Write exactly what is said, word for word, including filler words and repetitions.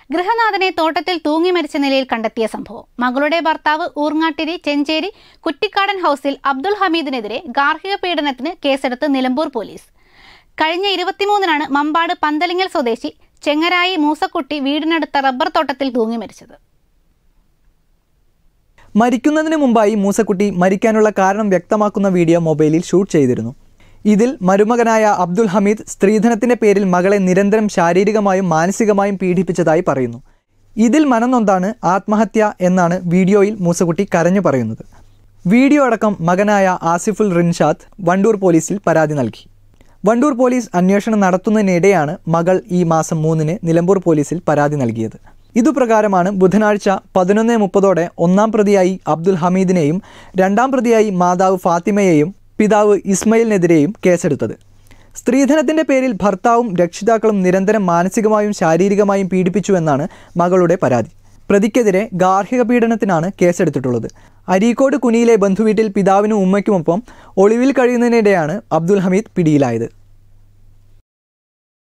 ഗൃഹനാഥനെ തോട്ടത്തിൽ തൂങ്ങി മരിച്ച നിലയിൽ കണ്ടെത്തിയ സംഭവം. മകളുടെ ഭർത്താവ് ഊർങ്ങാട്ടിരി ചെഞ്ചേരി കുറ്റിക്കാടൻ ഹൗസിൽ അബ്ദുൽ ഹമീദിനെതിരെ ഗാർഹിക പീഡനത്തിന് കേസെടുത്ത് നിലമ്പൂർ പോലീസ്. കഴിഞ്ഞ ഇരുപത്തിമൂന്നിനാണ് മമ്പാട് പന്തലിങ്ങൽ സ്വദേശി ചെങ്ങരായി മൂസക്കുട്ടി വീടിനടുത്ത റബ്ബർ തോട്ടത്തിൽ തൂങ്ങി മരിച്ചത്. മരിക്കുന്നതിന് മുമ്പായി മൂസക്കുട്ടി മരിക്കാനുള്ള കാരണം വ്യക്തമാക്കുന്ന വീഡിയോ മൊബൈലിൽ ഷൂട്ട് ചെയ്തിരുന്നു. ഇതിൽ മരുമകനായ അബ്ദുൽ ഹമീദ് സ്ത്രീധനത്തിൻ്റെ പേരിൽ മകളെ നിരന്തരം ശാരീരികമായും മാനസികമായും പീഡിപ്പിച്ചതായി പറയുന്നു. ഇതിൽ മനംനൊന്താണ് ആത്മഹത്യ എന്നാണ് വീഡിയോയിൽ മൂസക്കുട്ടി കരഞ്ഞു പറയുന്നത്. വീഡിയോ അടക്കം മകനായ ആസിഫുൽ റിൻഷാദ് വണ്ടൂർ പോലീസിൽ പരാതി നൽകി. വണ്ടൂർ പോലീസ് അന്വേഷണം നടത്തുന്നതിനിടെയാണ് മകൾ ഈ മാസം മൂന്നിന് നിലമ്പൂർ പോലീസിൽ പരാതി നൽകിയത്. ഇതുപ്രകാരമാണ് ബുധനാഴ്ച പതിനൊന്ന് മുപ്പതോടെ ഒന്നാം പ്രതിയായി അബ്ദുൽ ഹമീദിനെയും രണ്ടാം പ്രതിയായി മാതാവ് ഫാത്തിമയെയും പിതാവ് ഇസ്മയിലിനെതിരെയും കേസെടുത്തത്. സ്ത്രീധനത്തിൻ്റെ പേരിൽ ഭർത്താവും രക്ഷിതാക്കളും നിരന്തരം മാനസികമായും ശാരീരികമായും പീഡിപ്പിച്ചുവെന്നാണ് മകളുടെ പരാതി. പ്രതിക്കെതിരെ ഗാർഹിക പീഡനത്തിനാണ് കേസെടുത്തിട്ടുള്ളത്. അരീക്കോട് കുനിയിലെ ബന്ധുവീട്ടിൽ പിതാവിനും ഉമ്മയ്ക്കുമൊപ്പം ഒളിവിൽ കഴിയുന്നതിനിടെയാണ് അബ്ദുൽ ഹമീദ് പിടിയിലായത്.